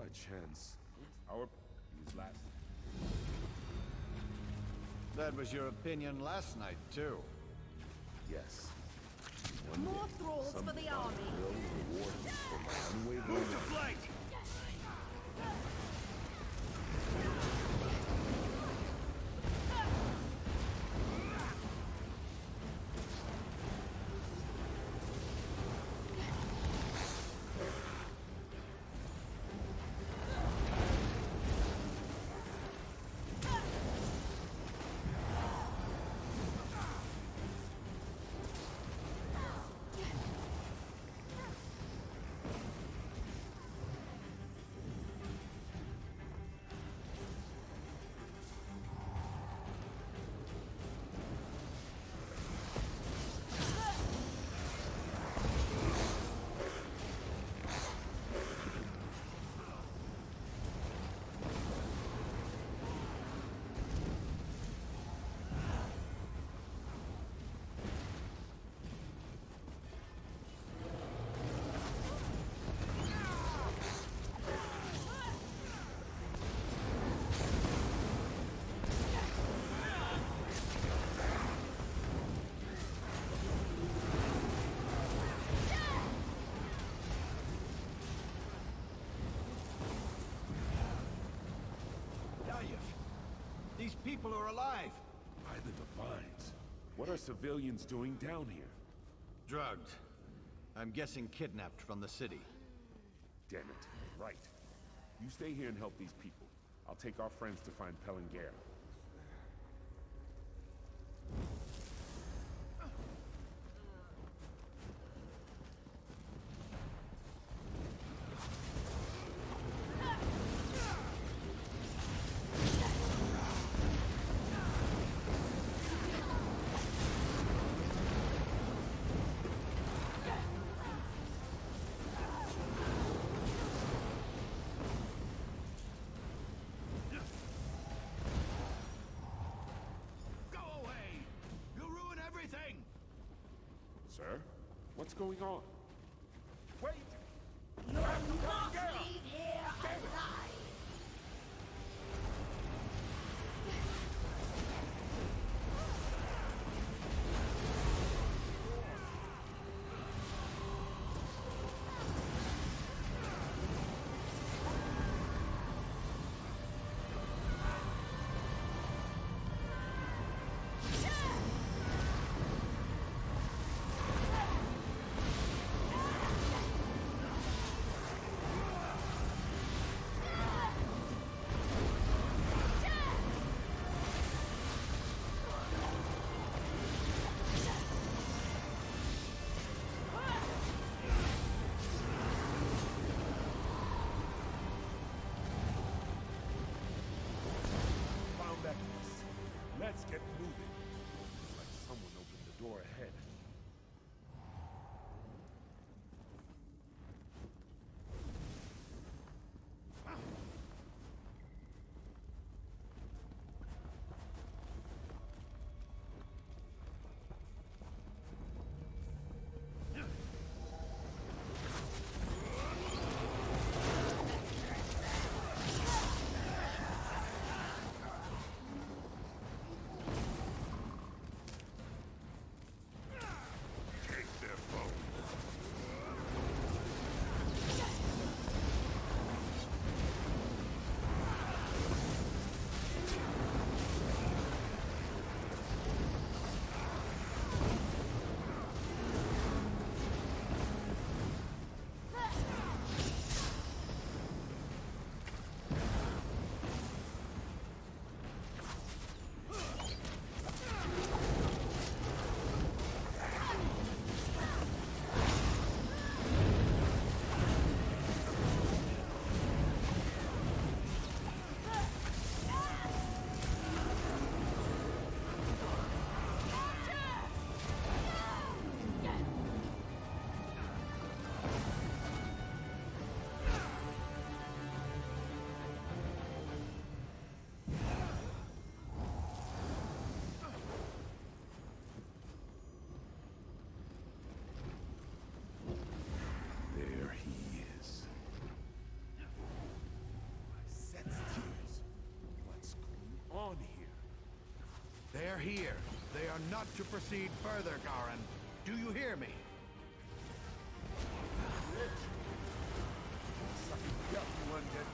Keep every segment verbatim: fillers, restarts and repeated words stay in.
by chance. Our is last. That was your opinion last night, too. Yes. More thralls for the army. Will reward me for my unwavering. Move to flank! These people are alive! By the Divines. What are civilians doing down here? Drugged. I'm guessing kidnapped from the city. Damn it. Right. You stay here and help these people. I'll take our friends to find Pelengare. Sir? What's going on? Wait! You will not leave here alive! They're here. They are not to proceed further, Garin. Do you hear me? Suck it up, you undead.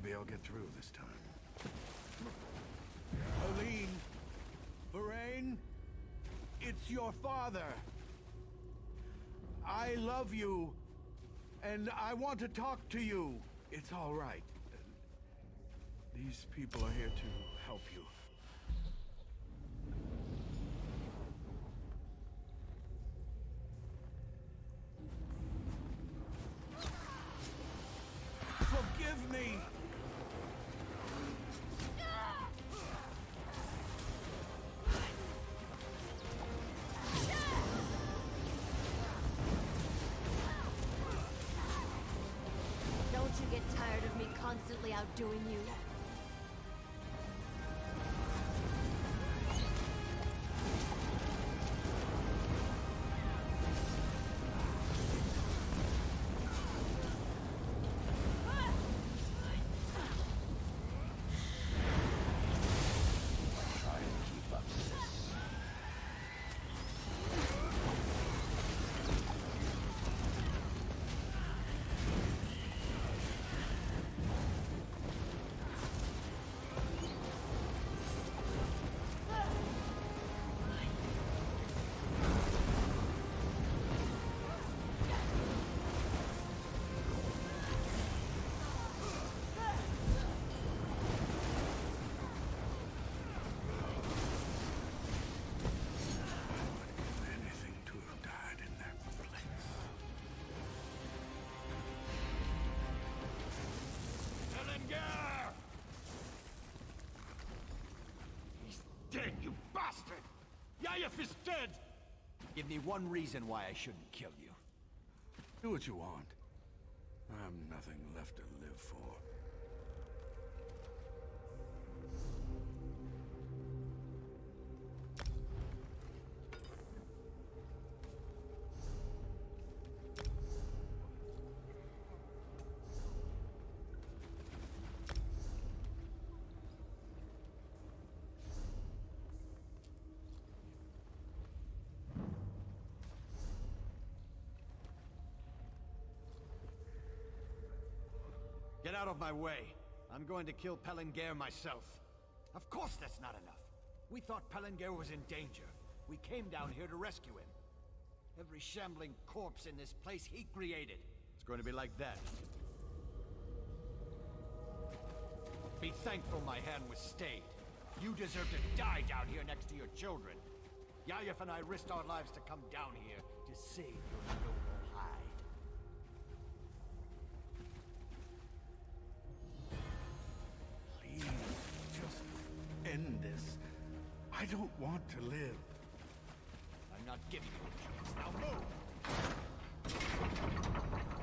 Maybe I'll get through this time. Aline! Varain! It's your father! I love you, and I want to talk to you. It's all right. These people are here to help you. Forgive me! Don't you get tired of me constantly outdoing you? Dead, you bastard! Yayef is dead! Give me one reason why I shouldn't kill you. Do what you want. I have nothing left to live for. Get out of my way. I'm going to kill Pelengare myself. Of course that's not enough. We thought Pelengare was in danger. We came down here to rescue him. Every shambling corpse in this place he created. It's going to be like that. Be thankful my hand was stayed. You deserve to die down here next to your children. Yayef and I risked our lives to come down here to save your noble hide. Please, just end this. I don't want to live. I'm not giving you a chance. Now move!